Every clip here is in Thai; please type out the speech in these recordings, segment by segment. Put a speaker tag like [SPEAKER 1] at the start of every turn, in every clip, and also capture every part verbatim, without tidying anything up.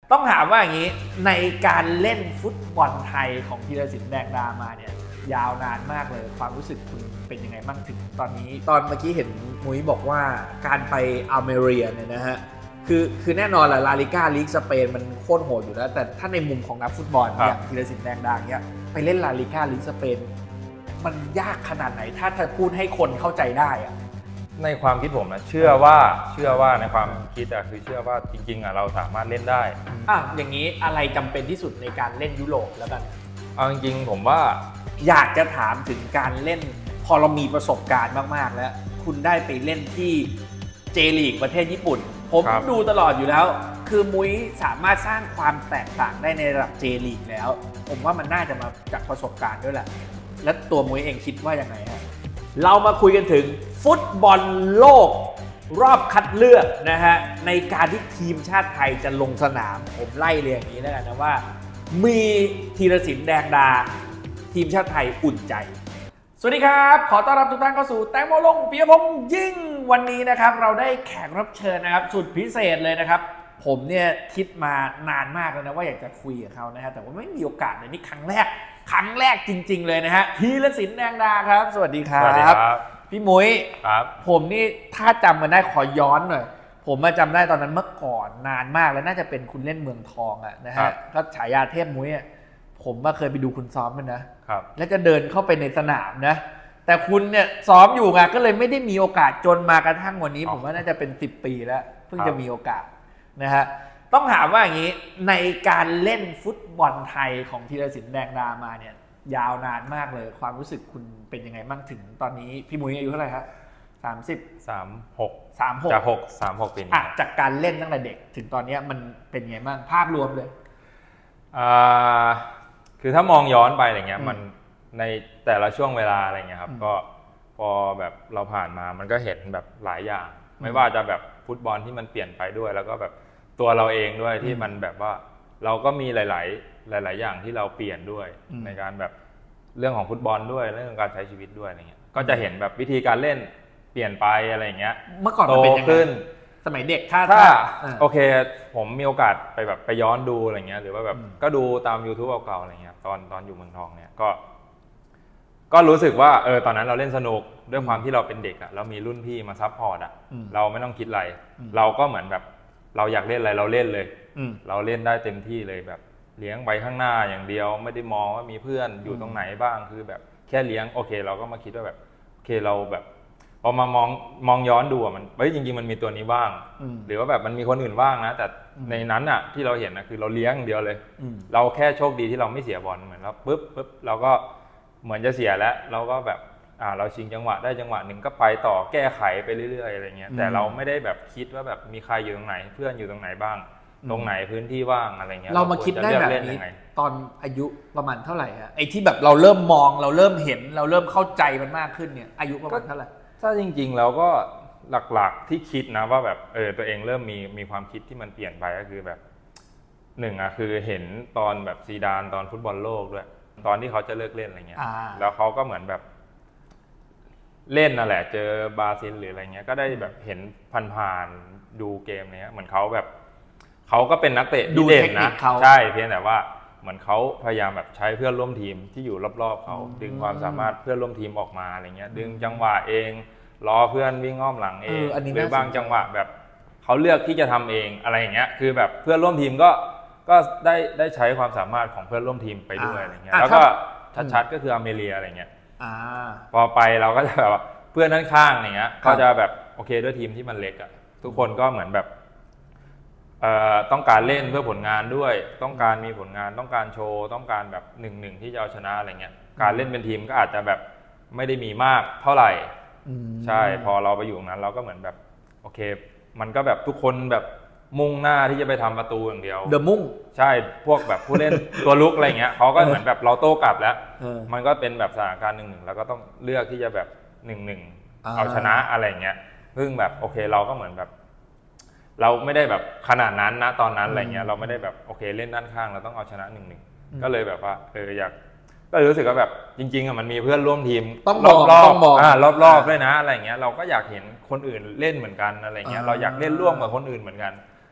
[SPEAKER 1] ต้องถามว่าอย่างนี้ในการเล่นฟุตบอลไทยของธีรศิลป์แดงดามาเนี่ยยาวนานมากเลยความรู้สึกคุณเป็นยังไงบ้างถึงตอนนี้ตอนเมื่อกี้เห็นมุ้ยบอกว่าการไปอัลเมเรียเนี่ยนะฮะคือคือแน่นอนแหละลาลิก้าลีกสเปนมันโคตรโหดอยู่แล้วแต่ถ้าในมุมของนักฟุตบอลอย่างธีรศิลป์แดงดาเนี่ยไปเล่นลาลิก้าลีกสเปนมันยากขนาดไหนถ้าจะพูดให้คนเข้าใจได้อะ
[SPEAKER 2] ในความคิดผมนะเชื่อว่าเชื่อว่าในความคิดอะคือเชื่อว่าจริงๆอะเราสามารถเล่นได้
[SPEAKER 1] อ่ะอย่างนี้อะไรจำเป็นที่สุดในการเล่นยุโรปแล้วกัน
[SPEAKER 2] เอาจริงๆผมว่า
[SPEAKER 1] อยากจะถามถึงการเล่นพอเรามีประสบการณ์มากๆแล้วคุณได้ไปเล่นที่เจลีกประเทศญี่ปุ่นผมดูตลอดอยู่แล้วคือมุ้ยสามารถสร้างความแตกต่างได้ในระดับเจลีกแล้วผมว่ามันน่าจะมาจากประสบการณ์ด้วยแหละและตัวมุ้ยเองคิดว่ายังไงฮะเรามาคุยกันถึงฟุตบอลโลกรอบคัดเลือกนะฮะในการที่ทีมชาติไทยจะลงสนามผมไล่เรียงอย่างนี้แล้วกันนะว่ามีธีรศิลป์แดงดาทีมชาติไทยอุ่นใจสวัสดีครับขอต้อนรับทุกท่านเข้าสู่แตงโมลงปิยพงษ์ยิ่งวันนี้นะครับเราได้แขกรับเชิญนะครับสุดพิเศษเลยนะครับผมเนี่ยคิดมานานมากแล้วนะว่าอยากจะคุยกับเขานะฮะแต่ว่าไม่มีโอกาสเลยนี่ครั้งแรกครั้งแรกจริงๆเลยนะฮะธีรศิลป์แดงดาครับสวัสดีครับสวัสดีครับพี่มุ้ย
[SPEAKER 2] ครับ
[SPEAKER 1] ผมนี่ถ้าจำกันได้ขอย้อนหน่อยผมมาจำได้ตอนนั้นเมื่อก่อนนานมากแล้วน่าจะเป็นคุณเล่นเมืองทองอะนะฮะก็ฉายาเทพมุ้ยผมมาเคยไปดูคุณซ้อมมันนะครับแล้วจะเดินเข้าไปในสนามนะแต่คุณเนี่ยซ้อมอยู่ไงก็เลยไม่ได้มีโอกาสจนมากระทั่งวันนี้ผมว่าน่าจะเป็นสิบปีแล้วเพิ่งจะมีโอกาสนะฮะต้องถามว่าอย่างนี้ในการเล่นฟุตบอลไทยของธีรศิลป์แดงดามาเนี่ยยาวนานมากเลยความรู้สึกคุณเป็นยังไงบ้างถึงตอนนี้พี่มุ้ยอายุเท่าไหร่ครับสามสิบ
[SPEAKER 2] สามหก
[SPEAKER 1] สามหก
[SPEAKER 2] จากหกสามหกปีนี้
[SPEAKER 1] จากการเล่นตั้งแต่เด็กถึงตอนนี้มันเป็นไงบ้างภาพรวมเลย
[SPEAKER 2] อ่าคือถ้ามองย้อนไปอะไรเงี้ยมันในแต่ละช่วงเวลาอะไรเงี้ยครับก็พอแบบเราผ่านมามันก็เห็นแบบหลายอย่างไม่ว่าจะแบบฟุตบอลที่มันเปลี่ยนไปด้วยแล้วก็แบบตัวเราเองด้วยที่มันแบบว่าเราก็มีหลายๆหลายๆอย่างที่เราเปลี่ยนด้วยในการแบบเรื่องของฟุตบอลด้วยเรื่องการใช้ชีวิตด้วยอะไรเงี้ยก็จะเห็นแบบวิธีการเล่นเปลี่ยนไปอะไรเงี้ย
[SPEAKER 1] เมื่อก่อนมันเป็นยังไงสมัยเด็กถ้า
[SPEAKER 2] ถ้าโอเคผมมีโอกาสไปแบบไปย้อนดูอะไรเงี้ยหรือว่าแบบก็ดูตาม YouTube เก่าๆอะไรเงี้ยตอนตอนอยู่เมืองทองเนี่ยก็ก็รู้สึกว่าเออตอนนั้นเราเล่นสนุกด้วยความที่เราเป็นเด็กอ่ะเรามีรุ่นพี่มาซัพพอร์ตอ่ะเราไม่ต้องคิดอะไรเราก็เหมือนแบบเราอยากเล่นอะไรเราเล่นเลยเราเล่นได้เต็มที่เลยแบบเลี้ยงไปข้างหน้าอย่างเดียวไม่ได้มองว่ามีเพื่อนอยู่ตรงไหนบ้างคือแบบแค่เลี้ยงโอเคเราก็มาคิดว่าแบบโอเคเราแบบพอมามองมองย้อนดูอ่ะมันเฮ้ยจริงๆมันมีตัวนี้บ้างหรือว่าแบบมันมีคนอื่นบ้างนะแต่ในนั้นอ่ะที่เราเห็นนะคือเราเลี้ยงเดียวเลยเราแค่โชคดีที่เราไม่เสียบอลเหมือนเราปุ๊บปุ๊บเราก็เหมือนจะเสียแล้วเราก็แบบอ่าเราชิงจังหวะได้จังหวะหนึ่งก็ไปต่อแก้ไขไปเรื่อยๆอะไรเงี้ยแต่เราไม่ได้แบบคิดว่าแบบมีใครอยู่ตรงไหนเพื่อนอยู่ตรงไหนบ้างตรงไหนพื้นที่ว่างอะไรเงี้ย
[SPEAKER 1] เรามาคิดได้แบบนี้ตอนอายุประมาณเท่าไหร่ฮะไอ้ที่แบบเราเริ่มมองเราเริ่มเห็นเราเริ่มเข้าใจมันมากขึ้นเนี่ยอายุประมาณเท่าไหร่
[SPEAKER 2] ถ้าจริงๆเราก็หลักๆที่คิดนะว่าแบบเออตัวเองเริ่มมีมีความคิดที่มันเปลี่ยนไปก็คือแบบหนึ่งอะคือเห็นตอนแบบซีดานตอนฟุตบอลโลกด้วยตอนที่เขาจะเลิกเล่นอะไรเงี้ยแล้วเขาก็เหมือนแบบเล่นนั่นแหละเจอบราซิลหรืออะไรเงี้ยก็ได้แบบเห็นผ่านๆดูเกมเนี้ยเหมือนเขาแบบเขาก็เป็นนักเตะที่เด่นนะใช่เพียงแต่ว่าเหมือนเขาพยายามแบบใช้เพื่อนร่วมทีมที่อยู่รอบๆเขาดึงความสามารถเพื่อนร่วมทีมออกมาอะไรเงี้ยดึงจังหวะเองรอเพื่อนวิ่งอ้อมหลังเองหรือบางจังหวะแบบเขาเลือกที่จะทำเองอะไรอย่างเงี้ยคือแบบเพื่อนร่วมทีมก็ก็ได้ได้ใช้ความสามารถของเพื่อนร่วมทีมไปด้วยอะไรเงี้ยแล้วก็ชัดๆก็คืออเมริกาอะไรเงี้ยพอไปเราก็จะแบบเพื่อนด้านข้างอย่างเงี้ยเขาจะแบบโอเคด้วยทีมที่มันเล็กอ่ะทุกคนก็เหมือนแบบต้องการเล่นเพื่อผลงานด้วยต้องการมีผลงานต้องการโชว์ต้องการแบบหนึ่งหนึ่งที่จะเอาชนะอะไรเงี้ยการเล่นเป็นทีมก็อาจจะแบบไม่ได้มีมากเท่าไหร่ใช่พอเราไปอยู่ตรงนั้นเราก็เหมือนแบบโอเคมันก็แบบทุกคนแบบมุ่งหน้าที่จะไปทำประตูอย่างเดียว
[SPEAKER 1] เดอะมุ่ง
[SPEAKER 2] ใช่พวกแบบผู้เล่นตัวลุกอะไรเงี้ยเขาก็เหมือนแบบเราโต้กลับแล้วมันก็เป็นแบบสถานการณ์หนึ่งหนึ่งแล้วก็ต้องเลือกที่จะแบบหนึ่งหนึ่งเอาชนะอะไรเงี้ยซึ่งแบบโอเคเราก็เหมือนแบบเราไม่ได้แบบขนาดนั้นนะตอนนั้นอะไรเงี้ยเราไม่ได้แบบโอเคเล่นด้านข้างเราต้องเอาชนะหนึ่งหนึ่งก็เลยแบบว่าเอออยากก็รู้สึกว่าแบบจริงๆอ่ะมันมีเพื่อนร่วมทีม
[SPEAKER 1] ต้องรอบรอบ
[SPEAKER 2] อ่ารอบๆด้วยนะอะไรเงี้ยเราก็อยากเห็นคนอื่นเล่นเหมือนกันอะไรเงี้ยเราอยากเล่นร่วมกับคนอื่นเหมือนกัน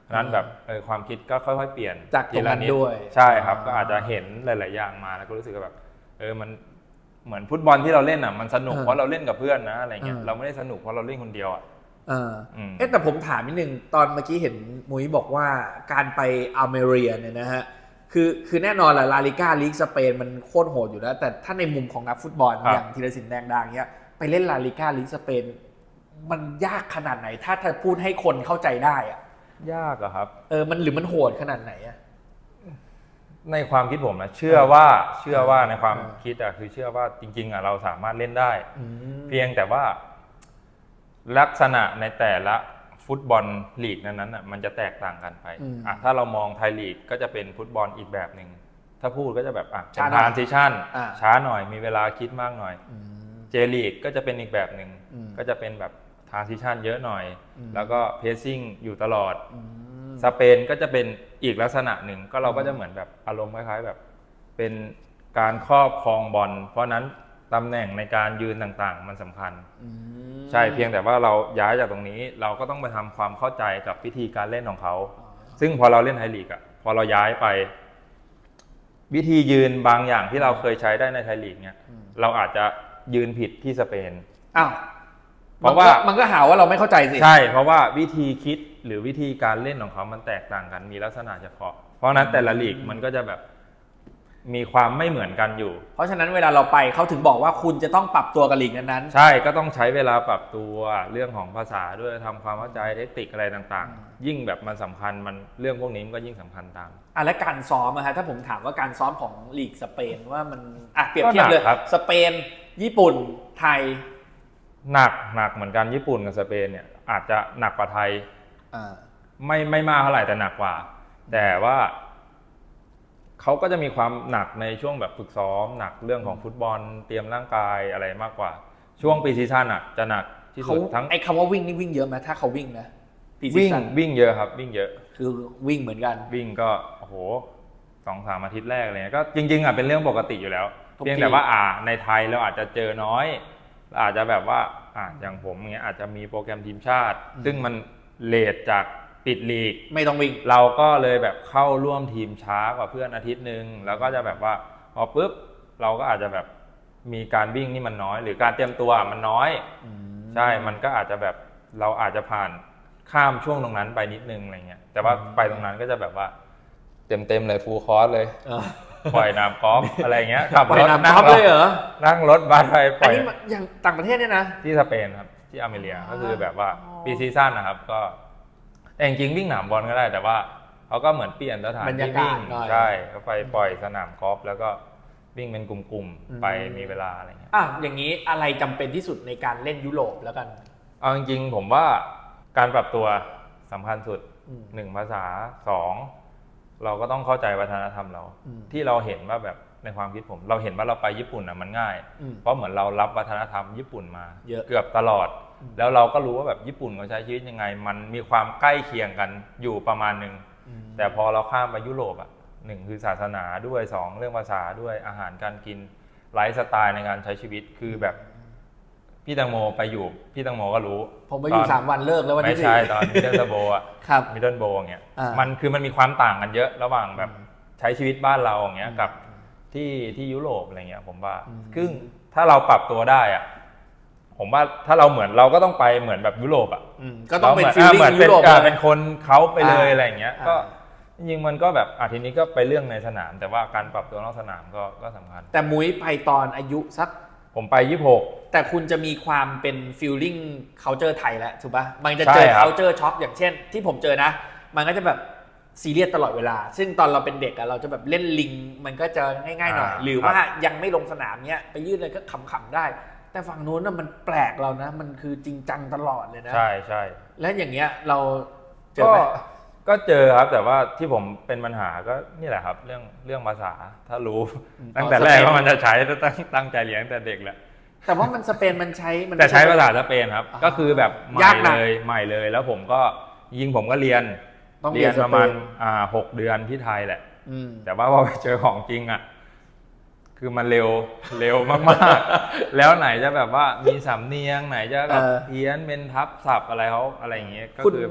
[SPEAKER 2] นั้นแบบเออความคิดก็ค่อยๆเปลี่ยน
[SPEAKER 1] จากตรงนั้นด้วย
[SPEAKER 2] ใช่ครับก็อาจจะเห็นหลายๆอย่างมาแล้วก็รู้สึกแบบเออมันเหมือนฟุตบอลที่เราเล่นอ่ะมันสนุกเพราะเราเล่นกับเพื่อนนะอะไรเงี้ยเราไม่ได้สนุกเพราะเราเล่นคนเดียวอ่ะ
[SPEAKER 1] เออเอ๊ะแต่ผมถามนิดนึงตอนเมื่อกี้เห็นมุ้ยบอกว่าการไปอัลเมเรียเนี่ยนะฮะคือคือแน่นอนแหละลาลิก้าลีกสเปนมันโคตรโหดอยู่แล้วแต่ถ้าในมุมของนักฟุตบอลอย่างธีรศิลป์แดงดาเงี้ยไปเล่นลาลิก้าลีกสเปนมันยากขนาดไหนถ้าถ้าพูดให้คนเข้าใจได้อะ
[SPEAKER 2] ยากอะครับ
[SPEAKER 1] เออมันหรือมันโหดขนาดไหนอะ
[SPEAKER 2] ในความคิดผมนะเชื่อว่าเชื่อว่าในความคิดอะคือเชื่อว่าจริงๆอะเราสามารถเล่นได้เพียงแต่ว่าลักษณะในแต่ละฟุตบอลลีกนั้นๆอ่ะมันจะแตกต่างกันไปอ่ะถ้าเรามองไทยลีกก็จะเป็นฟุตบอลอีกแบบหนึ่งถ้าพูดก็จะแบบอ่ะเป็นทรานซิชั่นช้าหน่อยมีเวลาคิดมากหน่อยเจลีกก็จะเป็นอีกแบบหนึ่งก็จะเป็นแบบทรานซิชั่นเยอะหน่อยแล้วก็เพสซิ่งอยู่ตลอดสเปนก็จะเป็นอีกลักษณะหนึ่งก็เราก็จะเหมือนแบบอารมณ์คล้ายๆแบบเป็นการครอบครองบอลเพราะนั้นตำแหน่งในการยืนต่างๆมันสำคัญใช่เพียงแต่ว่าเราย้ายจากตรงนี้เราก็ต้องไปทำความเข้าใจกับวิธีการเล่นของเขาซึ่งพอเราเล่นไทยลีกอ่ะพอเราย้ายไปวิธียืนบางอย่างที่เราเคยใช้ได้ในไทยลีกเนี่ยเราอาจจะยืนผิดที่สเปน
[SPEAKER 1] อ้าวเพราะว่ามันก็หาว่าเราไม่เข้าใจสิ
[SPEAKER 2] ใช่เพราะว่าวิธีคิดหรือวิธีการเล่นของเขามันแตกต่างกันมีลักษณะเฉพาะเพราะนั้นแต่ละลีกมันก็จะแบบมีความไม่เหมือนกันอยู่
[SPEAKER 1] เพราะฉะนั้นเวลาเราไปเขาถึงบอกว่าคุณจะต้องปรับตัวกับลีกนั้น
[SPEAKER 2] ๆใช่ก็ต้องใช้เวลาปรับตัวเรื่องของภาษาด้วยทำความเข้าใจเทคนิคอะไรต่างๆยิ่งแบบมันสำคัญมันเรื่องพวกนี้มันก็ยิ่งสำคัญตาม
[SPEAKER 1] อ่ะและการซ้อมอะฮะถ้าผมถามว่าการซ้อมของลีกสเปนว่ามันอ่ะเปรียบเทียบเลยสเปนญี่ปุ่นไทย
[SPEAKER 2] หนักหนักเหมือนกันญี่ปุ่นกับสเปนเนี่ยอาจจะหนักกว่าไทยไม่ไม่มากเท่าไหร่แต่หนักกว่าแต่ว่าเขาก็จะมีความหนักในช่วงแบบฝึกซ้อมหนักเรื่องของฟุตบอลเตรียมร่างกายอะไรมากกว่าช่วงปีซีซั่นอ่ะจะหนักที่สุดทั้ง
[SPEAKER 1] ไอ้คำว่าวิ่งนี่วิ่งเยอะไหมถ้าเขาวิ่งนะ
[SPEAKER 2] วิ่งวิ่งเยอะครับวิ่งเยอะ
[SPEAKER 1] คือวิ่งเหมือนกัน
[SPEAKER 2] วิ่งก็โอ้โหสองสามอาทิตย์แรกเลยก็จริงๆอ่ะเป็นเรื่องปกติอยู่แล้วเพียงแต่ว่าอ่าในไทยเราอาจจะเจอน้อยอาจจะแบบว่าอ่าอย่างผมเงี้ยอาจจะมีโปรแกรมทีมชาติซึ่งมันเลทจากติดลีก
[SPEAKER 1] ไม่ต้องวิ่ง
[SPEAKER 2] เราก็เลยแบบเข้าร่วมทีมช้ากว่าเพื่อนอาทิตย์นึงแล้วก็จะแบบว่าพอปุ๊บเราก็อาจจะแบบมีการวิ่งนี่มันน้อยหรือการเตรียมตัวมันน้อยใช่มันก็อาจจะแบบเราอาจจะผ่านข้ามช่วงตรงนั้นไปนิดนึงอะไรเงี้ยแต่ว่าไปตรงนั้นก็จะแบบว่าเต็มเต็มเลยฟูลคอร์สเลยปล่อยน้ำกอล์ฟอะไรเงี้ยขับรถนั่ง
[SPEAKER 1] เลยเหรอ
[SPEAKER 2] นั่งรถบัสไป
[SPEAKER 1] ปล่อยอันนี้อย่างต่างประเทศเนี่ยนะ
[SPEAKER 2] ที่สเปนครับที่อเมริกาก็คือแบบว่าปีซีซั่นนะครับก็แต่จริงๆวิ่งหนามบอลก็ได้แต่ว่าเขาก็เหมือนเปลี่ยนสถานที่วิ่งใช่เขาไปปล่อยสนามกอล์ฟแล้วก็วิ่งเป็นกลุ่มๆไปมีเวลาอะไรเงี้ย
[SPEAKER 1] อ่ะอย่างนี้อะไรจำเป็นที่สุดในการเล่นยุโรปแล้วกัน
[SPEAKER 2] เอาจริงๆผมว่าการปรับตัวสำคัญสุดหนึ่งภาษาสองเราก็ต้องเข้าใจวัฒนธรรมเราที่เราเห็นว่าแบบในความคิดผมเราเห็นว่าเราไปญี่ปุ่นอ่ะมันง่ายเพราะเหมือนเรารับวัฒนธรรมญี่ปุ่นมาเกือบตลอดแล้วเราก็รู้ว่าแบบญี่ปุ่นเขาใช้ชีวิตยังไงมันมีความใกล้เคียงกันอยู่ประมาณนึงแต่พอเราข้ามไปยุโรปอ่ะหนึ่งคือศาสนาด้วยสองเรื่องภาษาด้วยอาหารการกินไลฟ์สไตล์ในการใช้ชีวิตคือแบบพี่ตังโมไปอยู่พี่ตังโมก็รู้
[SPEAKER 1] ผมไปอยู่สามวันเลิกแล้ววันที่
[SPEAKER 2] สี่ไม่ใช่ตอนมิดเดิลโบอ่ะมิดเดิลโบอย่างเงี้ยมันคือมันมีความต่างกันเยอะระหว่างแบบใช้ชีวิตบ้านเราอย่างเงี้ยกับที่ที่ยุโรปอะไรเงี้ยผมว่าซึ่งถ้าเราปรับตัวได้อ่ะผมว่าถ้าเราเหมือนเราก็ต้องไปเหมือนแบบยุโรปอ่ะ
[SPEAKER 1] ก็ต้องเป็นฟีลลิ่ง
[SPEAKER 2] ยุโรปเป็นคนเขาไปเลยอะไรอย่างเงี้ยก็จริงๆมันก็แบบอาทีนี้ก็ไปเรื่องในสนามแต่ว่าการปรับตัวนอกสนามก็ก็สำคัญ
[SPEAKER 1] แต่มุ้ยไปตอนอายุสัก
[SPEAKER 2] ผมไปยี่สิบหก
[SPEAKER 1] แต่คุณจะมีความเป็นฟีลลิ่ง culture ไทยแล้วถูกป่ะมันจะเจอ culture shock อย่างเช่นที่ผมเจอนะมันก็จะแบบซีเรียสตลอดเวลาซึ่งตอนเราเป็นเด็กอะเราจะแบบเล่นลิงมันก็จะง่ายๆหน่อยหรือว่ายังไม่ลงสนามเนี้ยไปยืดเลยก็ขำๆได้แต่ฝั่งนู้นน่ะมันแปลกเรานะมันคือจริงจังตลอดเลยนะ
[SPEAKER 2] ใช่ใช่
[SPEAKER 1] แล้วอย่างเงี้ยเราเจอไหม
[SPEAKER 2] ก็เจอครับแต่ว่าที่ผมเป็นปัญหาก็นี่แหละครับเรื่องเรื่องภาษาถ้ารู้ตั้งแต่แรกว่ามันจะใช้ตั้งตั้งใจเรียนตั้งแต่เด็กแหละ
[SPEAKER 1] แต่ว่ามันสเปนมันใช้
[SPEAKER 2] แต่ใช้ภาษาสเปนครับก็คือแบบใหม่เลยใหม่เลยแล้วผมก็ยิงผมก็เรียนเรียนประมาณอ่าหกเดือนที่ไทยแหละแต่ว่าพอไปเจอของจริงอ่ะคือมันเร็วเร็วมากๆแล้วไหนจะแบบว่ามีสำเนียงไหนจะแบบเพี้ยนเป็นทับศัพท์อะไรเขาอะไรอย่างเงี้ยก็คือแบบ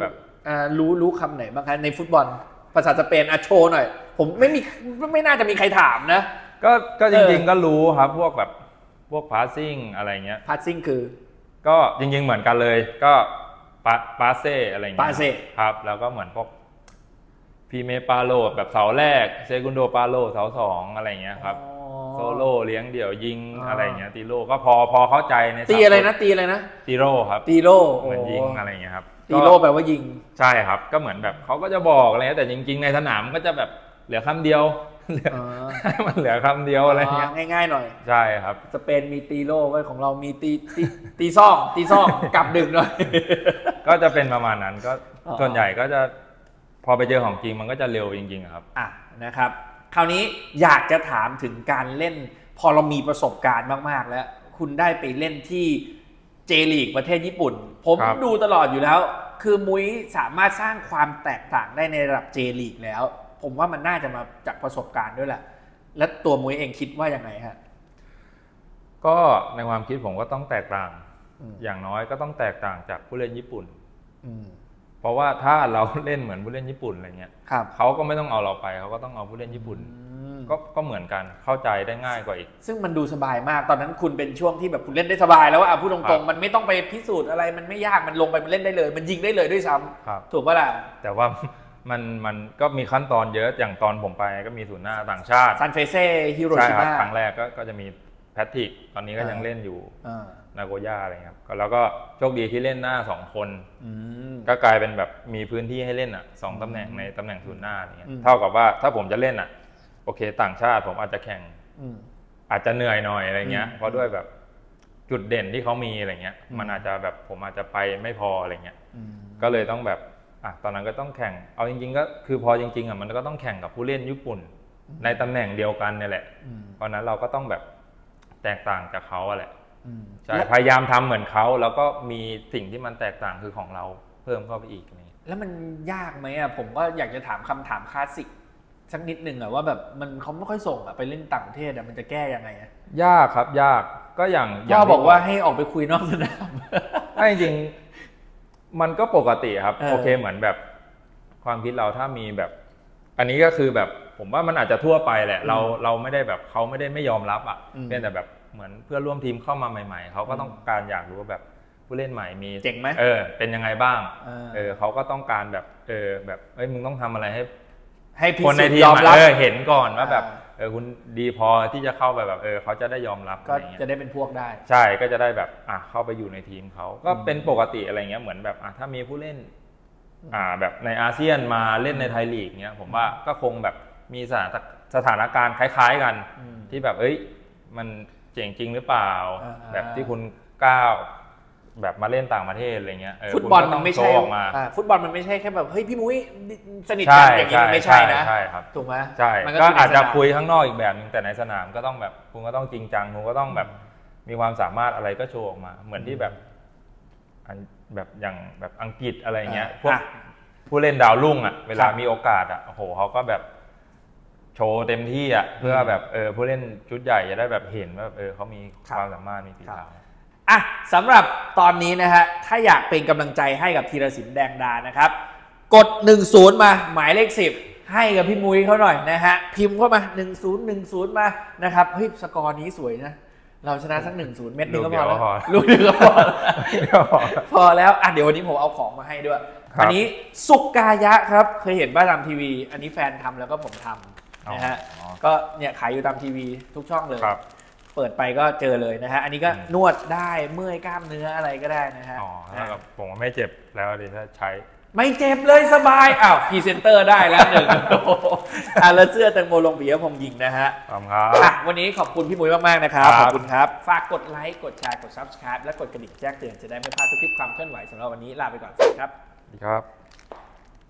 [SPEAKER 1] อ่ารู้รู้คำไหนบ้างคะในฟุตบอลภาษาสเปนอ่ะโชว์หน่อยผมไม่มีไม่น่าจะมีใครถามนะ
[SPEAKER 2] ก็ก็จริงๆก็รู้ครับพวกแบบพวกพาสซิ่งอะไรเงี้ย
[SPEAKER 1] พาสซิ่งคือ
[SPEAKER 2] ก็จริงๆเหมือนกันเลยก็ปาปาเซ่อะไรเงี้ย
[SPEAKER 1] ปาเซ่
[SPEAKER 2] ครับแล้วก็เหมือนพวกพีเมปาโลแบบเสาแรกเซกุนโดปาโลเสาสองอะไรเงี้ยครับโซโล่เลี้ยงเดี่ยวยิงอะไรเงี้ยตีโร่ก็พอพอเข้าใจใน
[SPEAKER 1] ตีอะไรนะตีอะไรนะ
[SPEAKER 2] ตีโร่ครับ
[SPEAKER 1] ตีโร่
[SPEAKER 2] เหมือนยิงอะไรเงี้ยครับ
[SPEAKER 1] ตีโร่แปลว่ายิง
[SPEAKER 2] ใช่ครับก็เหมือนแบบเขาก็จะบอกอะไรแต่จริงๆในสนามก็จะแบบเหลือคำเดียวมันเหลือคำเดียวอะไรเงี้ย
[SPEAKER 1] ง่ายๆหน่อย
[SPEAKER 2] ใช่ครับ
[SPEAKER 1] สเปนมีตีโร่ไว้ของเรามีตีตีตีซ่องตีซ่องกลับดึกหน่อย
[SPEAKER 2] ก็จะเป็นประมาณนั้นก็ส่วนใหญ่ก็จะพอไปเจอของจริงมันก็จะเร็วจริงๆครับ
[SPEAKER 1] อ่ะนะครับคราวนี้อยากจะถามถึงการเล่นพอเรามีประสบการณ์มากๆแล้วคุณได้ไปเล่นที่เจลีกประเทศญี่ปุ่นผมดูตลอดอยู่แล้วคือมุ้ยสามารถสร้างความแตกต่างได้ในระดับเจลีกแล้วผมว่ามันน่าจะมาจากประสบการณ์ด้วยแหละและตัวมุ้ยเองคิดว่ายังไงฮะ
[SPEAKER 2] ก็ในความคิดผมก็ต้องแตกต่างอย่างน้อยก็ต้องแตกต่างจากผู้เล่นญี่ปุ่นเพราะว่าถ้าเราเล่นเหมือนผู้เล่นญี่ปุ่นอะไรเงี้ยเขาก็ไม่ต้องเอาเราไปเขาก็ต้องเอาผู้เล่นญี่ปุ่นก็ก็เหมือนกันเข้าใจได้ง่ายกว่าอีก
[SPEAKER 1] ซึ่งมันดูสบายมากตอนนั้นคุณเป็นช่วงที่แบบคุณเล่นได้สบายแล้วว่าพูดตรงๆมันไม่ต้องไปพิสูจน์อะไรมันไม่ยากมันลงไปมันเล่นได้เลยมันยิงได้เลยด้วยซ้ำถูกป่ะล่ะ
[SPEAKER 2] แต่ว่ามันมันก็มีขั้นตอนเยอะอย่างตอนผมไปก็มีศูนย์หน้าต่างชาติ
[SPEAKER 1] ซันเฟเซ่ฮิโรชิมา
[SPEAKER 2] ครั้งแรกก็ก็จะมีแพทริกตอนนี้ก็ยังเล่นอยู่นาโกย่าอะไรครับแล้วก็โชคดีที่เล่นหน้าสองคนก็กลายเป็นแบบมีพื้นที่ให้เล่นอ่ะสองตำแหน่งในตำแหน่งศูนย์หน้าอย่างเงี้ยเท่ากับว่าถ้าผมจะเล่นอ่ะโอเคต่างชาติผมอาจจะแข่งอาจจะเหนื่อยหน่อยอะไรเงี้ยเพราะด้วยแบบจุดเด่นที่เขามีอะไรเงี้ยมันอาจจะแบบผมอาจจะไปไม่พออะไรเงี้ยก็เลยต้องแบบอ่ะตอนนั้นก็ต้องแข่งเอาจริงๆก็คือพอจริงๆอ่ะมันก็ต้องแข่งกับผู้เล่นญี่ปุ่นในตำแหน่งเดียวกันเนี่ยแหละเพราะนั้นเราก็ต้องแบบแตกต่างจากเขาแหละใช่พยายามทำเหมือนเขาแล้วก็มีสิ่งที่มันแตกต่างคือของเราเพิ่มเข้าไปอีกนี่
[SPEAKER 1] แล้วมันยากไหมอ่ะผมก็อยากจะถามคำถามคลาสสิกสักนิดหนึ่งอ่ะว่าแบบมันเขาไม่ค่อยส่งอ่ะไปเล่นต่างประเทศอ่ะมันจะแก้ยังไงอ่ะ
[SPEAKER 2] ยากครับยากก็อย่าง
[SPEAKER 1] พ่อบอกว่าให้ออกไปคุยนอกสนาม
[SPEAKER 2] ไม่จริงมันก็ปกติครับโอเคเหมือนแบบความคิดเราถ้ามีแบบอันนี้ก็คือแบบผมว่ามันอาจจะทั่วไปแหละเราเราไม่ได้แบบเขาไม่ได้ไม่ยอมรับอ่ะเพียงแต่แบบเหมือนเพื่อนร่วมทีมเข้ามาใหม่ๆเขาก็ต้องการอยากรู้ว่าแบบผู้เล่นใหม่มี
[SPEAKER 1] เจ๋งไหม
[SPEAKER 2] เออเป็นยังไงบ้างเออเขาก็ต้องการแบบเออแบบเอ้ยมึงต้องทำอะไรให้
[SPEAKER 1] ให้คนในทีมยอมรับ
[SPEAKER 2] เห็นก่อนว่าแบบเออคุณดีพอที่จะเข้าไปแบบเออเขาจะได้ยอมรับ
[SPEAKER 1] ก็จะได้เป็นพวกได้
[SPEAKER 2] ใช่ก็จะได้แบบอ่ะเข้าไปอยู่ในทีมเขาก็เป็นปกติอะไรเงี้ยเหมือนแบบอ่ะถ้ามีผู้เล่นอ่าแบบในอาเซียนมาเล่นในไทยลีกเงี้ยผมว่าก็คงแบบมีสถานสถานการณ์คล้ายๆกันที่แบบเอ้ยมันเจ๋งจริงหรือเปล่าแบบที่คุณก้าวแบบมาเล่นต่างประเทศอะไรเงี้ย
[SPEAKER 1] ฟุตบอลมันไม่ใช่ฟุตบอลมันไม่ใช่แค่แบบเฮ้ยพี่มุ้ยสนิทกันอย่างนี้ไม่ใช่นะ
[SPEAKER 2] ใช่ครับ
[SPEAKER 1] ถูกไหม
[SPEAKER 2] ใช่ก็อาจจะคุยข้างนอกอีกแบบนึงแต่ในสนามก็ต้องแบบคุณก็ต้องจริงจังคุณก็ต้องแบบมีความสามารถอะไรก็โชว์ออกมาเหมือนที่แบบแบบอย่างแบบอังกฤษอะไรเงี้ยพวกผู้เล่นดาวรุ่งอ่ะเวลามีโอกาสอ่ะโอ้โหเขาก็แบบโชว์เต็มที่อ่ะเพื่อแบบเออผู้เล่นชุดใหญ่จะได้แบบเห็นว่าเออเขามีความสามารถมีฝีเท้า
[SPEAKER 1] อ่ะสำหรับตอนนี้นะฮะถ้าอยากเป็นกำลังใจให้กับธีรศิลป์แดงดานะครับกดหนึ่งศูนย์มาหมายเลขสิบให้กับพี่มุ้ยเขาหน่อยนะฮะพิมพ์เข้ามาหนึ่งศูนย์ หนึ่งศูนย์มานะครับเฮ้ยสกอร์นี้สวยนะเราชนะสักหนึ่งศูนย์เม็ดนึงก็พอแล้วลูกนึงก็พอพอแล้วอ่ะเดี๋ยววันนี้ผมเอาของมาให้ด้วยอันนี้สุกายะครับเคยเห็นบ้านตามทีวีอันนี้แฟนทำแล้วก็ผมทำนะฮะก็เนี่ยขายอยู่ตามทีวีทุกช่องเลยเปิดไปก็เจอเลยนะฮะอันนี้ก็นวดได้เมื่อยกล้ามเนื้ออะไรก็ได้นะฮะ
[SPEAKER 2] อ๋อแล้วผมไม่เจ็บแล้วดิถ้าใช้
[SPEAKER 1] ไม่เจ็บเลยสบายอ้าวพรีเซนเตอร์ได้แล้วหนึ่งอ่ะแล้วเสื้อแตงโมลงปิยพงษ์ยิงนะฮะ
[SPEAKER 2] ขอบคุณครับ
[SPEAKER 1] อ่ะวันนี้ขอบคุณพี่มุ้ยมากๆนะครับขอบคุณครับฝากกดไลค์กดแชร์กด ซับสไครบ์ และกดกระดิ่งแจ้งเตือนจะได้ไม่พลาดทุกคลิปความเคลื่อนไหวสำหรับวันนี้ลาไปก่อนสวัสดีครับ
[SPEAKER 2] สวัสดีครับ